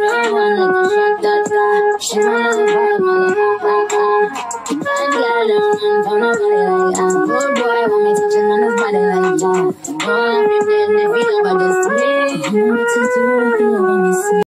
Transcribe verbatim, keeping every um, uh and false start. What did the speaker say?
don't wanna go shut that door. She wanna vibe, wanna ha ha ha. Bad girl don't run for nobody like that. Good boy want me touching on his body like that. Boy, I'm prepared if you know about this me. You know what to do if you ever miss me.